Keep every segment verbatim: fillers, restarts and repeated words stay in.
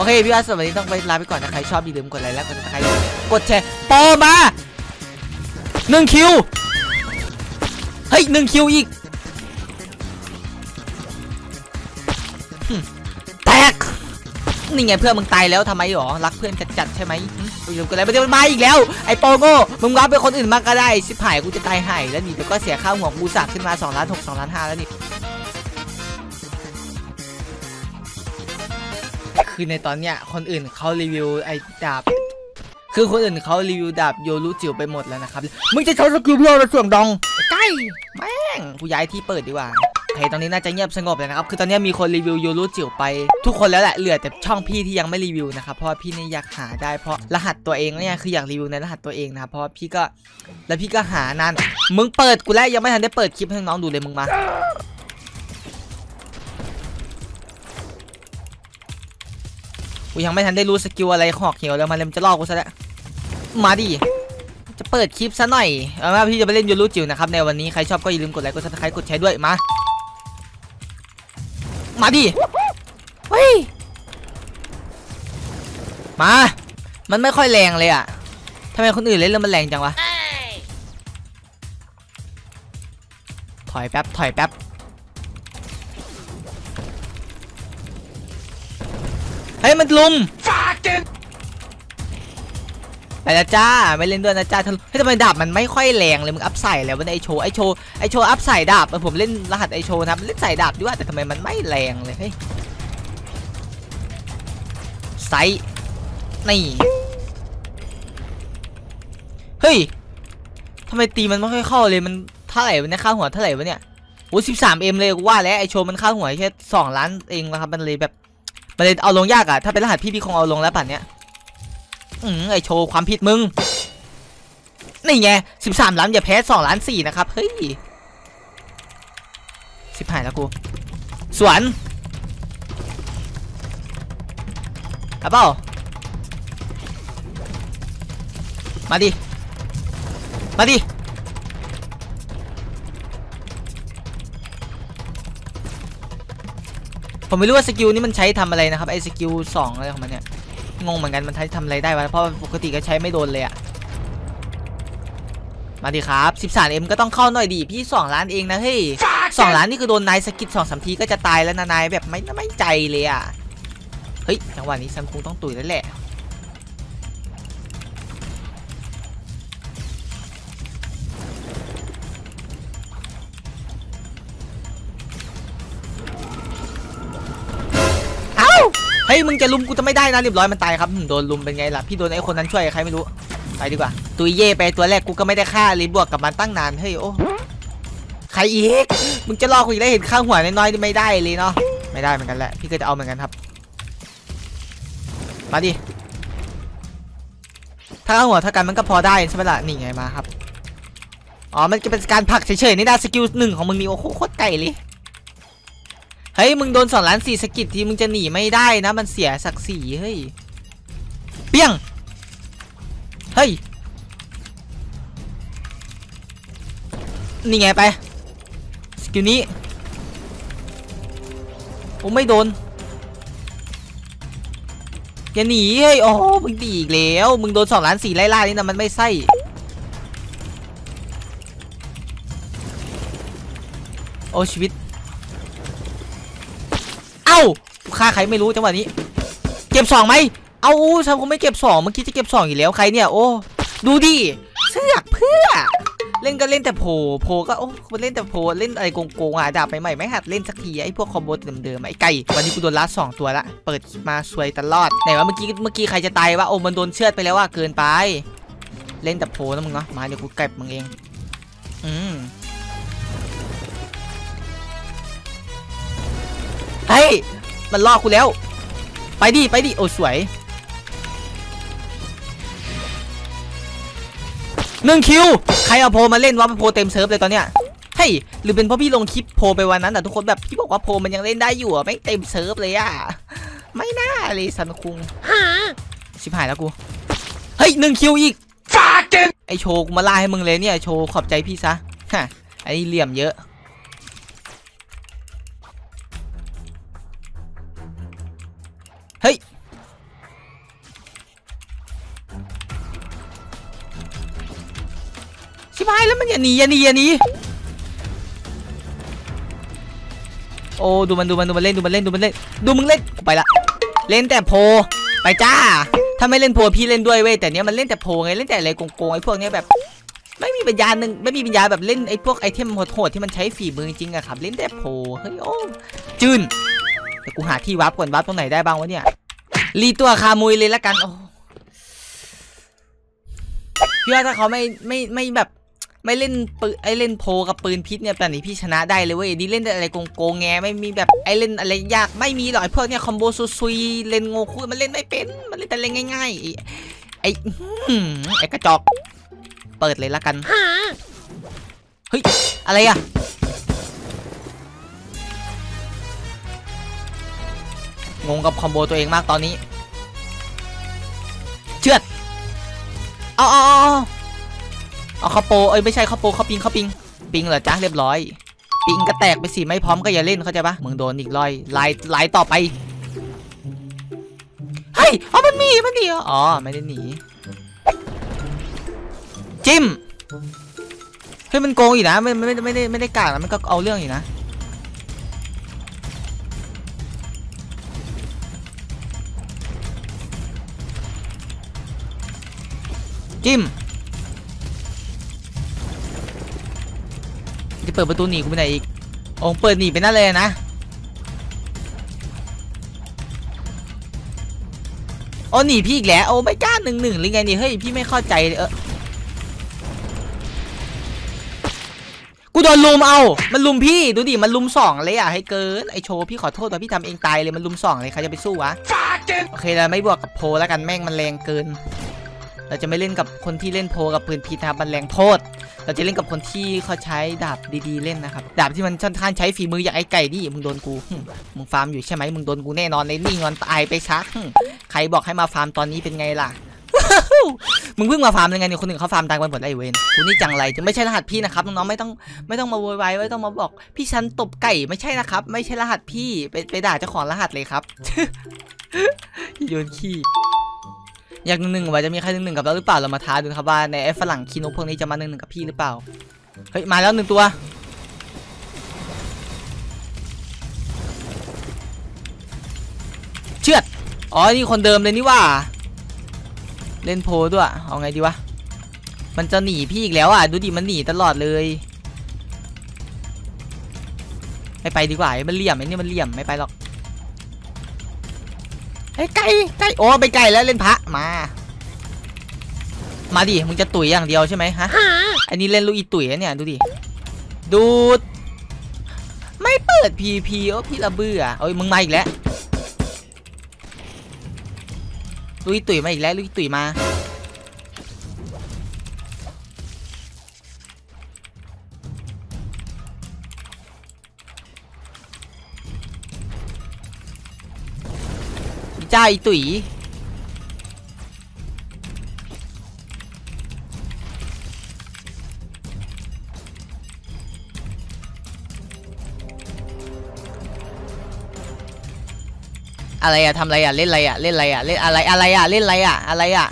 เคพี่ว่าสวัสดีต้องไปลาไปก่อนนะใครชอบอย่าลืมกดไลค์และกดติดตามกดแชร์โปมาหนึ่งคิวเฮ้ยหนึ่งคิวอีกแตกนี่ไงเพื่อนมึงตายแล้วทำไมหรอรักเพื่อนจัดๆใช่ไหมอย่าลืมกดไลค์ไปเดี๋ยวมันมาอีกแล้วไอ้โปโง่มึงรับไปคนอื่นมากก็ได้ชิบหายกูจะตายหายแล้วนี่แต่ก็เสียค่าหัวกูสักขึ้นมาสองล้านหกสองล้านห้าแล้วนี่คือในตอนเนี้ยคนอื่นเขารีวิวไอ้ดาบคือคนอื่นเขารีวิวดาบโยรุจิ๋วไปหมดแล้วนะครับมึงจะใช้สกิลเพื่ออะไรเสื่อมดองใกล้แม่งกูย้ายที่เปิดดีกว่าโอเคตอนนี้น่าจะเงียบสงบเลยนะครับคือตอนนี้มีคนรีวิวโยรุจิ๋วไปทุกคนแล้วแหละเหลือแต่ช่องพี่ที่ยังไม่รีวิวนะครับเพราะพี่เนี่ยอยากหาได้เพราะรหัสตัวเองเนี่ยคืออยากรีวิวในรหัสตัวเองนะครับเพราะพี่ก็แล้วพี่ก็หานานมึงเปิดกูแล้วยังไม่ทันได้เปิดคลิปให้น้องดูเลยมึงมากูยังไม่ทันได้รู้สกิลอะไรหอกเหี่ยวแล้วมาเล่มจะลอกกูซะแล้วมาดิจะเปิดคลิปซะหน่อยเอาว่าพี่จะไปเล่นโยรุจิ๋วนะครับในวันนี้ใครชอบก็อย่าลืมกดไลค์กดซับสไครต์กดแชร์ด้วยมามาดิเฮ้ยมามันไม่ค่อยแรงเลยอะทำไมคนอื่นเล่นแล้วมันแรงจังวะถอยแป๊บถอยแป๊บเฮ้ยมันลุมไปแล้วจ้าไม่เล่นด้วยนะจ้าเฮ้ยทำไมดาบมันไม่ค่อยแรงเลยมึงอัพใส่แล้วมันไอโชว์ไอโชว์ไอโชว์อัพใส่ดาบผมเล่นรหัสไอโชว์นะเล่นใส่ดาบด้วยแต่ทำไมมันไม่แรงเลยเฮ้ยไซนี่เฮ้ยทำไมตีมันไม่ค่อยเข้าเลยมันเท่าไหร่วะเนี่ยค่าหัวเท่าไหร่วะเนี่ยโอ้สิบสามเอ็มเลยว่าแล้วไอโชว์มันค่าหัวแค่สองล้านเองนะครับมันเลยแบบมันเลยเอาลงยากอะถ้าเป็นรหัสพี่พี่คงเอาลงแล้วป่ะเนี้ยอืมไอโชว์ความผิดมึงนี่ไงสิบสามล้านอย่าแพ้สองล้านสี่นะครับเฮ้ยสิบหายแล้วกูสวนเอาเปล่ามาดิมาดิผมไม่รู้ว่าสกิลนี้มันใช้ทำอะไรนะครับไอ้สกิลสองอะไรของมันเนี่ยงงเหมือนกันมันใช้ทำอะไรได้วะเพราะปกติก็ใช้ไม่โดนเลยอะมาดิครับสิบสามเอ็มก็ต้องเข้าหน่อยดิพี่สองล้านเองนะเฮ้ยสองล้านนี่คือโดนนายสกิลสองสามทีก็จะตายแล้วนะนายแบบไม่ไม่ใจเลยอะเฮ้ยจังหวะนี้ซัมคุงต้องตุ๋ยแล้วแหละเฮ้ยมึงจะลุมกูจะไม่ได้นะเรียบร้อยมันตายครับโดนลุมเป็นไงล่ะพี่โดนไอ้คนนั้นช่วยใครไม่รู้ไปดีกว่าตุยเย่ไปตัวแรกกูก็ไม่ได้ฆ่าเลยบวกกับมันตั้งนานเฮ้ยโอ้ใครอีกมึงจะรอกูอีกได้เห็นข้างหัวน้อยๆไม่ได้เลยเนาะไม่ได้เหมือนกันแหละพี่ก็จะเอาเหมือนกันครับมาดิถ้าข้างหัวถ้ากันมันก็พอได้ใช่ไหมล่ะนี่ไงมาครับอ๋อมันจะเป็นการผลักเฉยๆนี่นะสกิลหนึ่งของมึงนี่โอ้โหโคตรไก่เลยเฮ้ยมึงโดนสองล้านสี่สกิลทีมึงจะหนีไม่ได้นะมันเสียศักดิ์ศรีเฮ้ยเปี้ยงเฮ้ยนี่ไงไปสกิลนี้โอ้ไม่โดนอย่าหนีเฮ้ยโอ้มึงดีอีกแล้วมึงโดนสองล้านสี่ไล่ล่านี่นะมันไม่ใช่โอ้ชีวิตเอ้าฆ่าใครไม่รู้จังหวะนี้เก็บสองไหมเอาฉันคงไม่เก็บสองเมื่อกี้จะเก็บสองอยู่แล้วใครเนี่ยโอ้ดูดิเสือกเพื่อเล่นก็เล่นแต่โผล่โผล่ก็โอ้เล่นแต่โผล่เล่นอะไรโกงๆอ่ะดาบใหม่ๆไม่หัดเล่นสักทีไอ้พวกคอมโบเดิมๆไอ้ไก่วันนี้กูโดนลัดสองตัวละเปิดมาสวยตลอดไหนว่าเมื่อกี้เมื่อกี้ใครจะตายวะโอ้มันโดนเชือดไปแล้วว่าเกินไปเล่นแต่โผล่นะมึงเนาะมาเดี๋ยวกูเก็บมึงเองอืมเฮ้ยมันล่อกูแล้วไปดิไปดิโอ้สวยหนึ่งคิวใครเอาโพมาเล่นวะมันโพเต็มเซิร์ฟเลยตอนเนี้ยเฮ้ยหรือเป็นเพราะพี่ลงคลิปโพไปวันนั้นแต่ทุกคนแบบพี่บอกว่าโพมันยังเล่นได้อยู่อะไม่เต็มเซิร์ฟเลยอะไม่น่าเลยซันคุงชิบหายแล้วกูเฮ้ยหนึ่งคิวอีกไอโชว์กูมาล่าให้มึงเลยเนี่ยโชว์ขอบใจพี่ซะฮะไอเหลี่ยมเยอะเฮ้ยายแล้วมันอย่าหนีอย่าหนีอย่าหนีโอ้ดูมันดูมันดูมันเล่นดูมันเล่นดูมันเล่นดูมึงเล่นกูไปละเล่นแต่โพไปจ้าถ้าไม่เล่นโพพี่เล่นด้วยเว้ยแต่เนี้ยมันเล่นแต่โพไงเล่นแต่อะไรโกงๆไอ้พวกเนี้ยแบบไม่มีปัญญาหนึ่งไม่มีปัญญาแบบเล่นไอ้พวกไอเทมโหดๆที่มันใช้ฝีมือจริงอะครับเล่นแต่โพเฮ้ยโอ้จืนเดี๋ยวกูหาที่วาร์ปก่อนวาร์ปตรงไหนได้บ้างวะเนี่ยรีตัวคามุยเลยละกันโอ้พี่ว่าถ้าเขาไม่ไม่ไม่แบบไม่เล่นปืนไอเล่นโพกับปืนพิษเนี่ยแต่นี้พี่ชนะได้เลยเว้ยนี่เล่นอะไรโกงๆแงไม่มีแบบไอเล่นอะไรยากไม่มีหรอกไอพวกเนี้ยคอมโบซุยๆเล่นโง่คุยมันเล่นไม่เป็นมันเล่นแต่เล่นง่ายๆไอไอกระจอกเปิดเลยละกันเฮ้ยอะไรอะงงกับคอมโบตัวเองมากตอนนี้เชือดเอาเอาเอาเอาข้าวโปเอ้ยไม่ใช่ข้าวโปข้าวปิงข้าวปิงปิงเหรอจ้าเรียบร้อยปิงก็แตกไปสิไม่พร้อมก็อย่าเล่นเข้าใจปะมึงโดนอีกร้อยไล่ไล่ต่อไปเฮ้ยอ๋อมันมีมันหนีอ๋อไม่ได้หนีจิ้มเฮ้ยมันโกงอีกนะไม่ไม่ไม่ได้ไม่ได้กากนะมันก็เอาเรื่องอีกนะจิ้มจะเปิดประตูหนีกูไปไหนอีกองเปิดหนีไปนั่นเลยนะโอ้หนีพี่อีกแล้วโอ้ไม่กล้าหนึ่งหนึ่งหรือไงนี่เฮ้ยพี่ไม่เข้าใจเลยเออกูโดนลุมเอามันลุมพี่ดูดิมันลุมสองเลยอ่ะให้เกินไอโชว์พี่ขอโทษว่าพี่ทำเองตายเลยมันลุมสองเลยใครจะไปสู้วะโอเคเราไม่บวกกับโพแล้วกันแม่งมันแรงเกินเราจะไม่เล่นกับคนที่เล่นโพกับปืนพิษนะครับมันแรงโทษเราจะเล่นกับคนที่เขาใช้ดาบดีๆเล่นนะครับดาบที่มันค่อนข้างใช้ฝีมืออย่างไอ้ไก่ดิมึงโดนกูมึงฟาร์มอยู่ใช่ไหมมึงโดนกูแน่นอนเลยนี่งอนตายไปชักใครบอกให้มาฟาร์มตอนนี้เป็นไงล่ะ มึงเพิ่งมาฟาร์มยังไงเนี่ยคนอื่นเขาฟาร์มตายกันหมดไอ้เวนกูนี่จังไรจะไม่ใช่รหัสพี่นะครับน้องๆไม่ต้องไม่ต้องมาโวยวายไม่ต้องมาบอกพี่ฉันตบไก่ไม่ใช่นะครับไม่ใช่รหัสพี่ไปไปด่าเจ้าของรหัสเลยครับ โยนขี้อยากหนึ่งหนึ่งว่าจะมีใครหนึ่งหนึ่งกับเราหรือเปล่าเรามาท้าดูครับว่าในไอ้ฝรั่งคีโนพวกนี้จะมาหนึ่งหนึ่งกับพี่หรือเปล่าเฮ้ยมาแล้วหนึ่งตัวเชือดอ๋อนี่คนเดิมเลยนี่ว่าเล่นโพด้วยเอาไงดีวะมันจะหนีพี่อีกแล้วอ่ะดูดิมันหนีตลอดเลยไม่ไปดีกว่ามันเหลี่ยมไอ้นี่มันเหลี่ยมไม่ไปหรอกไอ้ไก่ไก่โอ้ไปไก่แล้วเล่นพระมามาดิมึงจะตุ๋ยอย่างเดียวใช่ไหมฮะอันนี้เล่นลูกอีตุ๋ยเนี่ยดูดิดูดไม่เปิดพีพีโอ้พี่ละเบื่อโอ้ยมึงมาอีกแล้วลูกอีตุ๋ยมาอีกแล้วลูกอีตุ๋ยมาจ้าอีตุ๋ยอะไรอะทำอะไรอะเล่นอะไรอะเล่นอะไรอะเล่นอะไรอะไรอะเล่นอะไรอะอะไรอะ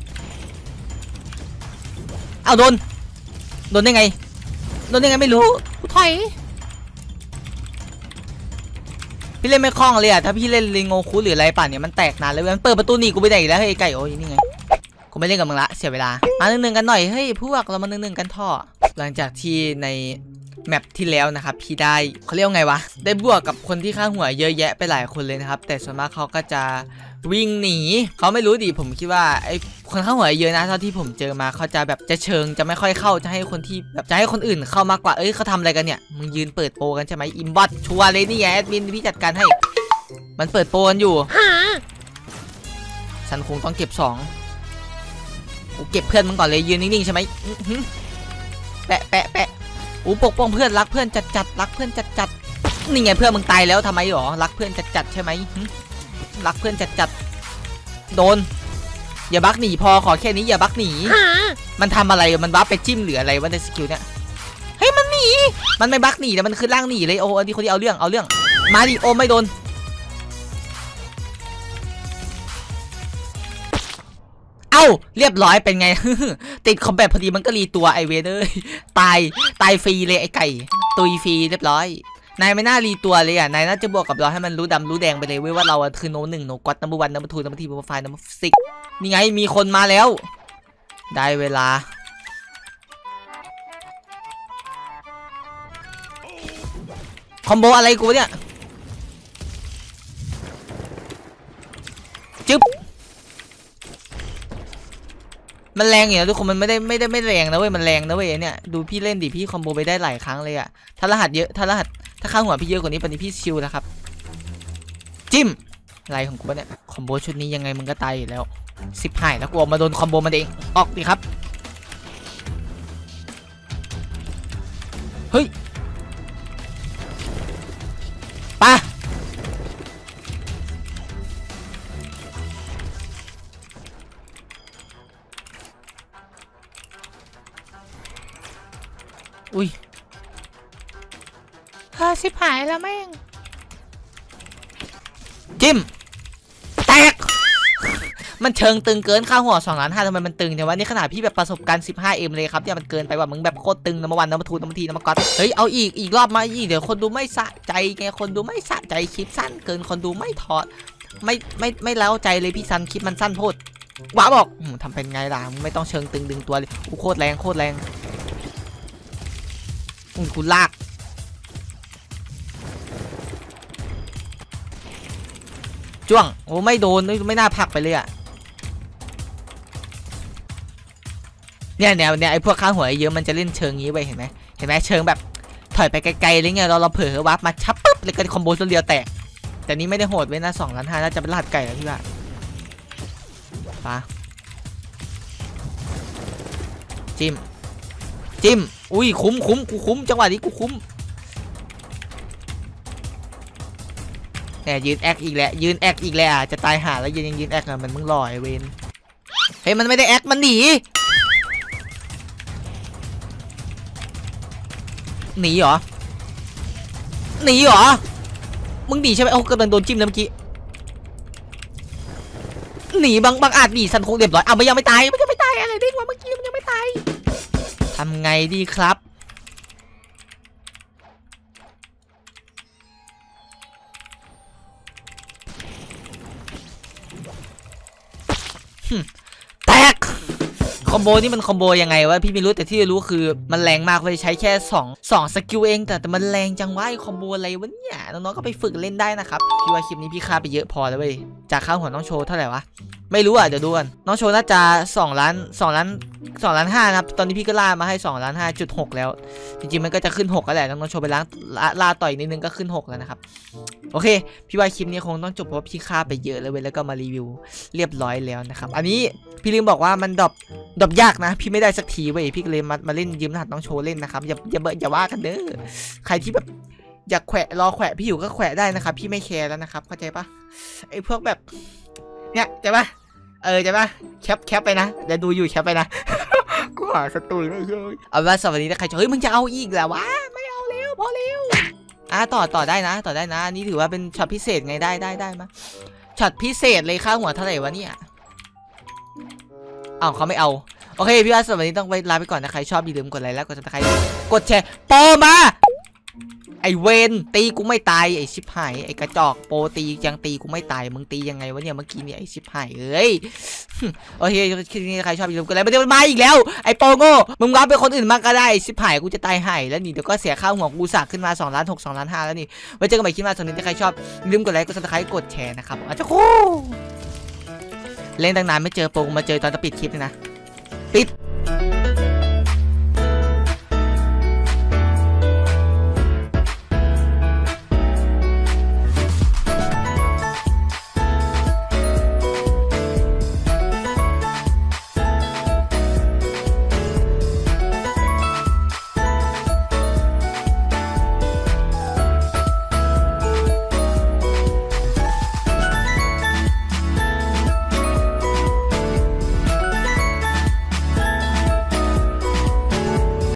เอาโดนโดนได้ไงโดนได้ไงไม่รู้ถอยพี่เล่นไม่คล่องเลยอะถ้าพี่เล่นลิงโงคุหรืออะไรป่ะเนี่ยมันแตกนานเลยมันเปิดประตูหนีกูไปไหนอีกแล้วเฮ้ยไก่โอ้ยนี่ไงกูไม่เล่นกับมึงละเสียเวลามาหนึ่งหนึ่งกันหน่อยเฮ้ยพวกเรามาหนึ่งหนึ่งกันท่อหลังจากที่ในแมปที่แล้วนะครับพี่ได้เขาเรียกไงวะได้บวกกับคนที่ข้างหัวเยอะแยะไปหลายคนเลยนะครับแต่ส่วนมากเขาก็จะวิ่งหนีเขาไม่รู้ดิผมคิดว่าไอ้คนข้างหัวเยอะนะเท่าที่ผมเจอมาเขาจะแบบจะเชิงจะไม่ค่อยเข้าจะให้คนที่แบบจะให้คนอื่นเข้ามากกว่าเอ้ยเขาทำอะไรกันเนี่ยมึงยืนเปิดโปรกันใช่ไหมอิมบอทชัวร์เลยนี่แอดมินพี่จัดการให้มันเปิดโปรกันอยู่ฉันคงต้องเก็บสองกูเก็บเพื่อนมึงก่อนเลยยืนนิ่งๆใช่ไหมแปะแปะแปะอู้ปกป้องเพื่อนรักเพื่อนจัดจัดรักเพื่อนจัดจัดนี่ไงเพื่อนมึงตายแล้วทำไมหรอรักเพื่อนจัดจัดใช่ไหมรักเพื่อนจัดจัดโดนอย่าบักหนีพอขอแค่นี้อย่าบักหนีมันทำอะไรมันบัฟไปจิ้มหรืออะไรวะในสกิลเนี่ยเฮ้ยมันหนีมันไม่บักหนีแต่มันคือล่างหนีเลยโอ้อันนี้คนที่เอาเรื่องเอาเรื่องมาดิโอไม่โดนเอาาเรียบร้อยเป็นไง ติดคอมแบทพอดีมันก็รีตัวไอเวเดอร์ตายตายฟรีเลยไอไก่ตุยฟรีเรียบร้อยนายไม่น่ารีตัวเลยอ่ะนายน่าจะบวกกับเราให้มันรู้ดำรู้แดงไปเลยเว้ยว่าเราคือโนหนึ่งโนก๊อตนัมเบอร์วันนัมเบอร์ทูนัมเบอร์ทีนัมเบอร์ไฟนัมเบอร์ซิกนี่ไงมีคนมาแล้วได้เวลาคอมโบอะไรกูเนี่ยจึ๊บมันแรงอย่างนี้ทุกคนมันไม่ได้ไม่ได้ไม่แรงนะเว้ยมันแรงนะเว้ยเนี่ยดูพี่เล่นดิพี่คอมโบไปได้หลายครั้งเลยอะถ้ารหัสเยอะถ้ารหัสถ้าค่าหัวพี่เยอะกว่านี้ปนี้พี่ชิลแล้วครับจิ้มอะไรของกูเนี่ยคอมโบชุดนี้ยังไงมึงก็ตายอยู่แล้วสิบหายแล้วกูออกมาโดนคอมโบมันเองออกดิครับเฮ้ยปะอุ้ยฮ่าสิบหายแล้วแม่งจิ้มแตกมันเชิงตึงเกินค่าหัวสองล้านห้าทำไมมันตึงแต่ว่านี่ขนาดพี่แบบประสบการณ์ สิบห้าเอ็ม เลยครับเนี่ยมันเกินไปว่ามึงแบบโคตรตึงน้ำวันน้ำทูน้ำทีน้ำก๊อตเฮ้ยเอาอีกอีกรอบมาอีกเดี๋ยวคนดูไม่สะใจไงคนดูไม่สะใจคลิปสั้นเกินคนดูไม่ถอดไม่ไม่ไม่เล้าใจเลยพี่ซันคลิปมันสั้นโพดว้าบอกทำเป็นไงล่ะมึงไม่ต้องเชิงตึงดึงตัวเลยกูโคตรแรงโคตรแรงอุ้ยกูลากจ้วงโอ้ไม่โดนไม่น่าพักไปเลยอะเนี่ยแนวเนี่ยไอ้พวกข้าหัวเยอะมันจะเล่นเชิงงี้ไปเห็นไหมเห็นไหมเชิงแบบถอยไปไกลๆอะไรเงี้ยเราเราเผลอวับมาชับปุ๊บเลยกันคอมโบตัวเดียวแตกแต่นี้ไม่ได้โหดไว้นะสองล้านห้าน่าจะเป็นรหัสไก่แล้วพี่ว่าปะจิ้มจิ้มอุ้ยคุ้มคุ้มกูคุ้มจังหวะนี้กูคุ้มเนี่ยยืนแอคอีกแล้วยืนแอคอีกแล้วจะตายหาแล้วยืนยังยืนแอคอ่ะมันมึงลอยเวนเฮ้ยมันไม่ได้แอคมันหนีหนีเหรอหนีเหรอมึงหนีใช่ไหมโอ้กำลังโดนจิ้มแล้วเมื่อกี้หนีบางบางอาจหนีสันคงเรียบร้อยเอามันยังไม่ตายมันยังไม่ตายอะไรเด้งวะเมื่อกี้มันยังไม่ตายทำไงดีครับแตกคอมโบนี่มันคอมโบยังไงวะพี่ไม่รู้แต่ที่รู้คือมันแรงมากเลยใช้แค่สอง สองสกิลเองแต่แต่มันแรงจังวะคอมโบอะไรวะเนี่ยน้องๆก็ไปฝึกเล่นได้นะครับพี่ว่าคลิปนี้พี่ฆ่าไปเยอะพอแล้วเว้ยจากค่าหัวน้องโชว์เท่าไหร่วะไม่รู้อ่ะเดี๋ยวดูกันน้องโชว์น่าจะสองล้านสองล้านสองล้านห้านะครับตอนนี้พี่ก็ล่ามาให้สองล้านห้าจุดหกแล้วจริงๆมันก็จะขึ้นหกแล้วแหละน้องโชว์ไปล้างล่าต่อยนิดนึงก็ขึ้นหกแล้วนะครับโอเคพี่ว่าคลิปนี้คงต้องจบเพราะพี่ฆ่าไปเยอะเลยเว้ยแล้วก็มารีวิวเรียบร้อยแล้วนะครับอันนี้พี่ลืมบอกว่ามันดรอปดรอปยากนะพี่ไม่ได้สักทีเว้ยพี่เลยมามาเล่นยืมรหัสน้องโชว์เล่นนะครับอย่าอย่าเบอย่าว่ากันเด้อใครที่แบบอยากแขวะรอแขวะพี่อยู่ก็แขวะได้นะครับพี่ไม่แคร์แล้วนะครับเข้าใจปะไอ้พวกแบบเนี่ยใช่ปะเออใช่ปะแคปแคปไปนะเดี๋ยวดูอยู่แคปไปนะกูหาสตูไม่เยอะเอาว่าสวัสดีนะใครจะเฮ้ยมึงจะเอาอีกแล้ววะไม่เอาเร็วพอเร็วอ่ะต่อต่อได้นะต่อได้นะอันนี้ถือว่าเป็นช็อตพิเศษไงได้ได้ได้มาช็อตพิเศษเลยค่าหัวเท่าไหร่วะเนี่ยอ้าวเขาไม่เอาโอเคพี่ว่าสวัสดีต้องไปลาไปก่อนนะใครชอบอย่าลืมกดไลค์แล้วกดซับสไครต์กดแชร์โปมาไอเวนตีกูไม่ตายไอชิบหายไอกระจอกโปตียังตีกูไม่ตายมึงตียังไงวะเนี่ยเมื่อกี้เนี่ยไอชิบหายเอ้ยโอเคคลิปนี้ใครชอบอย่าลืมกดไลค์มันจะมาอีกแล้วไอโปโง่มึงรับเป็นคนอื่นมากก็ได้ชิบหายกูจะตายหายแล้วนี่เดี๋ยวก็เสียค่าหัวกูสั่งขึ้นมาสองล้านหก สองล้านห้าแล้วนี่ไว้เจอกันใหม่คลิปหน้าสำหรับใครชอบอย่าลืมกดไลค์กดซับสไครต์กดแชร์นะครับอาจจะโคเล่นตั้งนานไม่เจอโปมาเจอตอนจะปิดคลิปเลยนะปิด